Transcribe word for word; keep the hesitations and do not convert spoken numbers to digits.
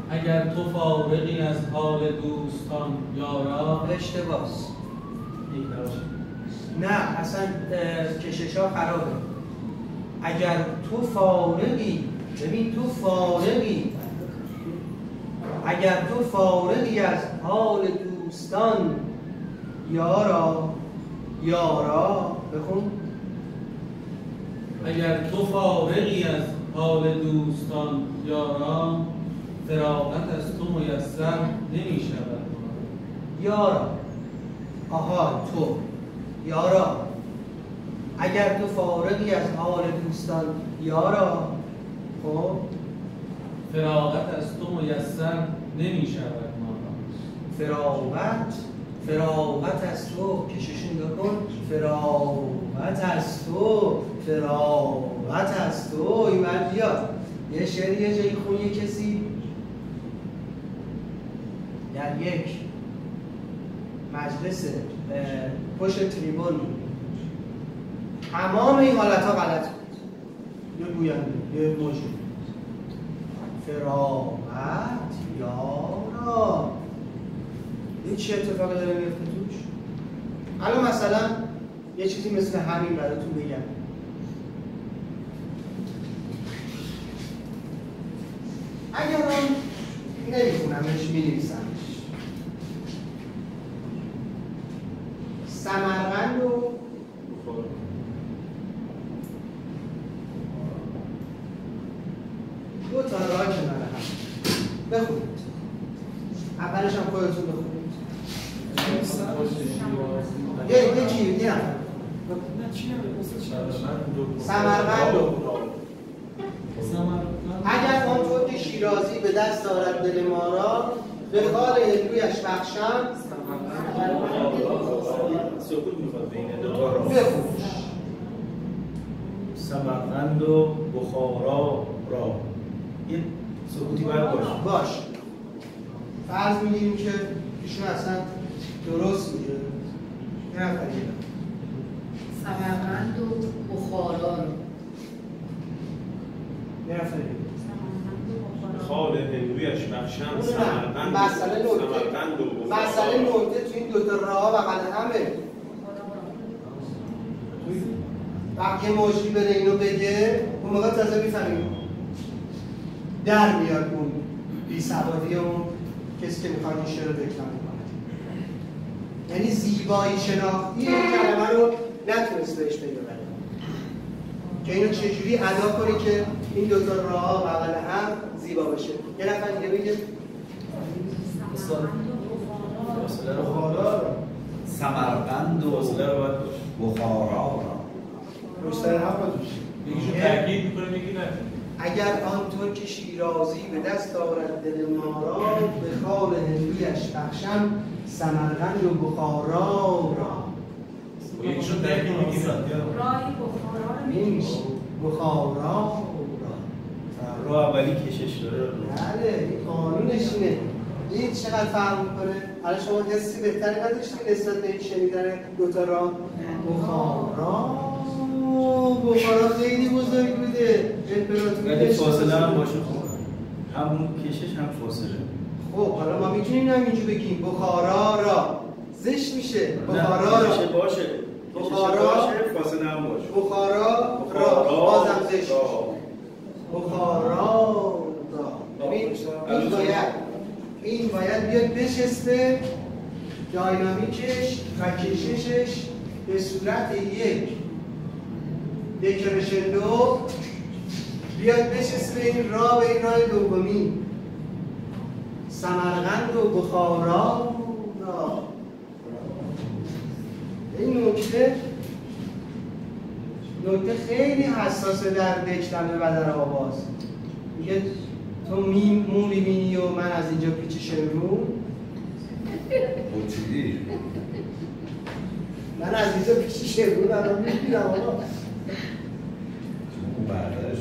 اگر تو فارغی از حال دوستان یارا. اشتباس نه اصلا کشش ها خرابه. اگر تو فارغی، ببین تو فارغی، اگر تو فارغی از حال دوستان یارا، یارا بخون. اگر تو فارغی از حال دوستان یارا، فراغت از تو میسر نمی شود یارا. آها تو یارا، اگر تو فارغی از حال دوستان یارا، خب فراغت از تو میسر نمی شود ما. فراغت، فراغت از تو کششون بکن. فراغت از تو، فراغت از تو. این من بیاد یه شعر یه جایی خونی کسی در یک مجلس پشت تریبون تمام این حالت ها غلط بود. یه گوینده، یه موجود، فراغت یارا. این چه اتفاقی داره میفته توش؟ الان مثلا یه چیزی مثل همین براتون بگم. اگر من نمیخونمش می‌نویسمش. سمرقند و دو تا راه کنار هم بخونید. اولش هم خودتون بخونید. یه یکی یه نفر سمرقند و اگر آنطور که شیرازی به دست آرد دل ما را، به خال هندویش بخشم. سکوت میخواد بین دو تا را. بخونش. سمرقند و بخارا را یه سکوتی باید باشه. باش. فرض میگیریم که ایشون اصلا درست میگه. یه نفر یه سمرقند و بخارا رو. یه نفر یه خال هندویش بخشم. سمرقند مسئله نکته مسئله نکته تو این دوتا راه بغل همه. وقتی موجی بره اینو بگه اون موقع تازه میفهمیم در میاد اون بی‌سوادی اون کسی که میخواد این شعر رو بکنه. یعنی زیبایی شناختی این کلمه رو نتونست بهش پیدا بره که اینو چجوری ادا کنی که این دوتا راه بغل هم زیبا بشه. یه نفر دیگه بگه بخارا. سمرقند و بخارا را مشتری هم باشه. یکیشون تأکید میکنه میگی نه. اگر آنطور که شیرازی به دست آورد دل ما را، به خال هندویش بخشم سمرقند و بخارا را. یکیشون تأکید میگی نه. راهی بخارا رو نمیشه. بخارا را. را اولی کشش داره. بله این قانونش اینه. این چقدر فرق میکنه؟ حالا شما حسی بهتری نداشتید نسبت به این شنیدن دوتا را؟ بخارا بخارا خیلی بزرگ بوده. ولی فاصله هم باشه خوب. همون کشش هم فاصله. خب حالا ما میتونیم همینجور بگیم بخارا را. زشت میشه. بخارا را کشش باشه. بخارا باشه فاصله هم باشه. بخارا را بازم زشت. بخارا را. ببین این باید این باید بیاد بشسته داینامیکش و کششش به صورت یک دکرشندو بیاد بشسته به این راه به این راه دومی. سمرقند و بخارا را. این نکته نکته خیلی حساسه در دکلمه و در آواز. میگه تو می مولی بینی و من از اینجا پیچ شمرون. بچیدی من از اینجا پیچ شمرون الان میبینم آقا. اون بردارش